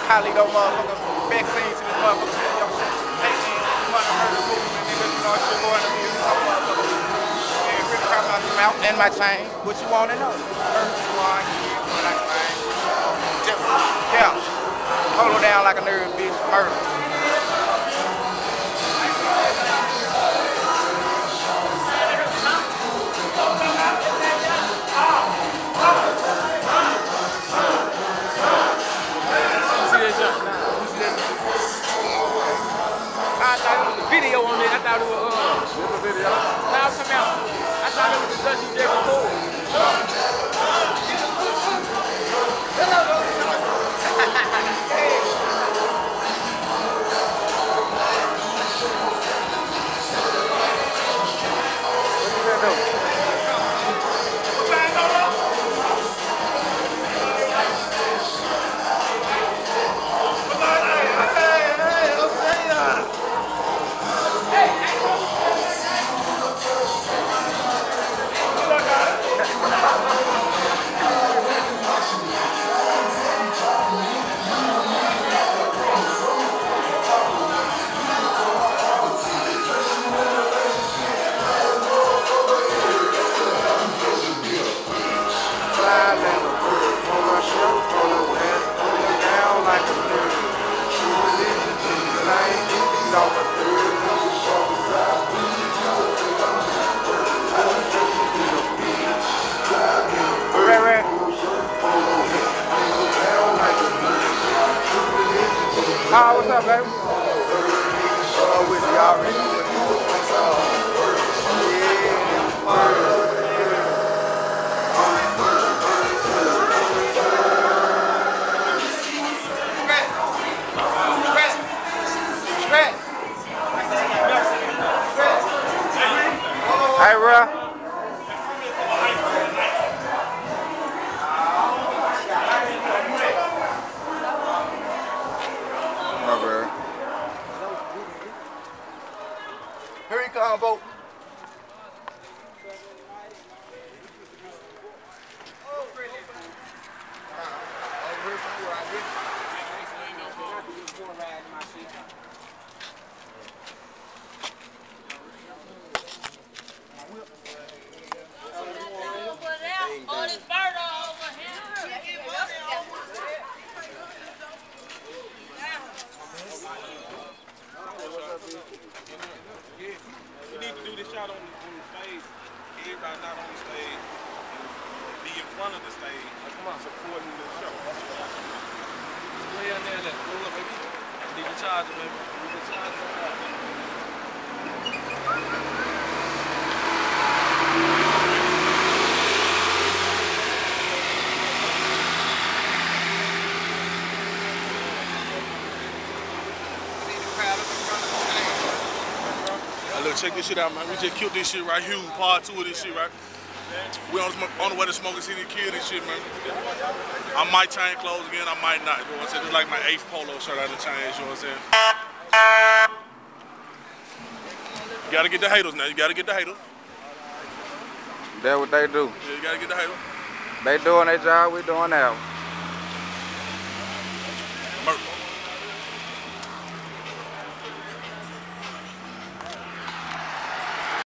Carlito motherfucker vaccine to this motherfucker. Yo, shit. Hey, man, you wanna heard the movement, nigga, you know, shit going to be some motherfucker. And really come out your mouth and my chain. What you wanna know? First you want, what I find. Yeah. Hold her down like a nerd, bitch. Murder. I thought it was a video on it. I thought it was a video. Now come out. I thought it was the Dutch you did before. Hi, what's up, baby? With you already. Hey, bro. Here he come, boat. You need to do this shot on the stage. Everybody not on the stage. Be in front of the stage. Come on, supporting the show. Way in there, roll up, baby. Need to charge it, baby. Need to charge it. Look, check this shit out, man. We just killed this shit right here. Part 2 of this shit, right? We on the way to Smoking City to kill this shit, man. I might change clothes again, I might not. You know what I'm saying? This is like my 8th polo shirt I done changed, you know what I'm saying? You gotta get the haters now. You gotta get the haters. That's what they do. Yeah, you gotta get the haters. They doing their job, we doing ours.